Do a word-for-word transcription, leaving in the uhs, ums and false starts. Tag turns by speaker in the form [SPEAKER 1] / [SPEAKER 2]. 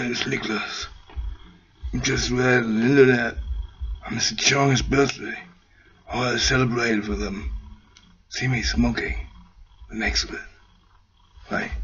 [SPEAKER 1] name's Nicholas. Just read on the internet on Mister Chong's birthday. I want to celebrate it for them. See me smoking the next of it. Right?